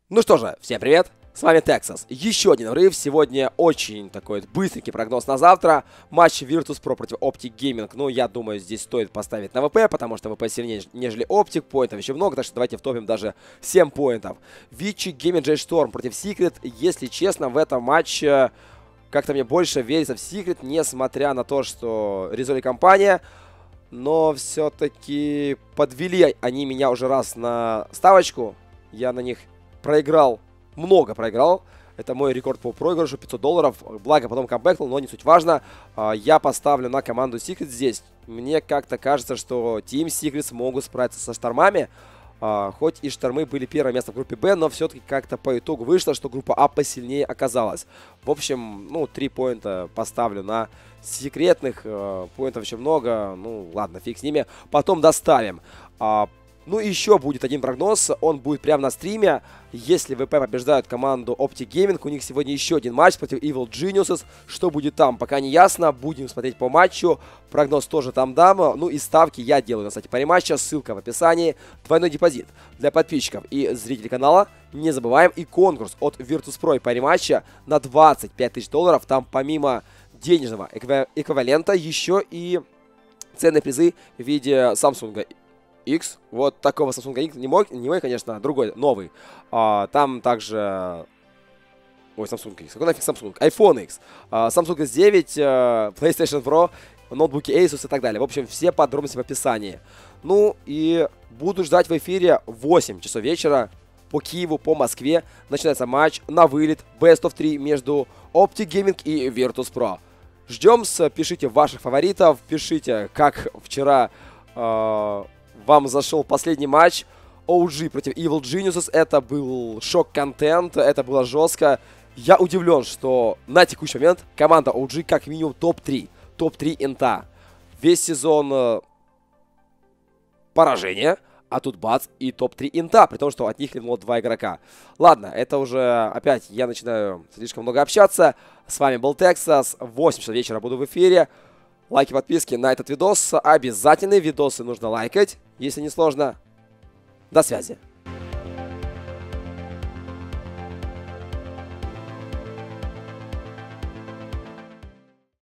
Ну что же, всем привет, с вами Texas. Еще один врыв, сегодня очень такой быстренький прогноз на завтра. Матч Virtus.pro против Optic Gaming. Ну, я думаю, здесь стоит поставить на ВП, потому что ВП сильнее, нежели Optic. Поинтов еще много, так что давайте втопим даже 7 поинтов. Вичи Gaming J Storm против Secret. Если честно, в этом матче как-то мне больше верится в Secret, несмотря на то, что Резоли компания. Но все-таки подвели они меня уже раз на ставочку. Я на них проиграл, много проиграл. Это мой рекорд по проигрышу, $500. Благо, потом камбэкнул, но не суть важно. Я поставлю на команду Secret здесь. Мне как-то кажется, что Team Secret смогут справиться со штормами. Хоть и штормы были первое место в группе Б, но все-таки как-то по итогу вышло, что группа А посильнее оказалась. В общем, ну, 3 поинта поставлю на секретных. Поинтов еще много. Ну, ладно, фиг с ними. Потом доставим. Ну и еще будет один прогноз, он будет прямо на стриме. Если ВП побеждают команду Optic Gaming, у них сегодня еще один матч против Evil Geniuses. Что будет там, пока не ясно, будем смотреть по матчу. Прогноз тоже там дам. Ну и ставки я делаю на сайте париматча, ссылка в описании. Двойной депозит для подписчиков и зрителей канала. Не забываем и конкурс от Virtus.pro и париматча на $25 тысяч. Там помимо денежного эквивалента еще и ценные призы в виде Samsung X, вот такого Samsung X, не мой, конечно, другой, новый. Там также, ой, Samsung X, какой нафиг Samsung? iPhone X, Samsung S9, PlayStation Pro, ноутбуки Asus и так далее. В общем, все подробности в описании. Ну и буду ждать в эфире в 8 часов вечера по Киеву, по Москве. Начинается матч на вылет Best of 3 между Optic Gaming и Virtus.pro. Ждем, пишите ваших фаворитов, пишите, как вчера вам зашел последний матч OG против Evil Geniuses. Это был шок-контент, это было жестко. Я удивлен, что на текущий момент команда OG как минимум топ-3. Топ-3 инта. Весь сезон поражения, а тут бац и топ-3 инта, при том, что от них линуло 2 игрока. Ладно, это уже опять я начинаю слишком много общаться. С вами был Texas. В 8 часов вечера буду в эфире. Лайки, подписки на этот видос. Обязательные видосы нужно лайкать, если не сложно. До связи.